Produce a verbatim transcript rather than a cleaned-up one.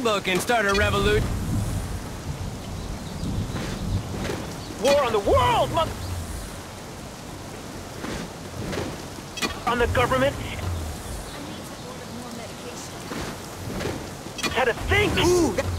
book and start a revolution. War on the world, mother... On the government? I need to order more medication. Had to think! Ooh,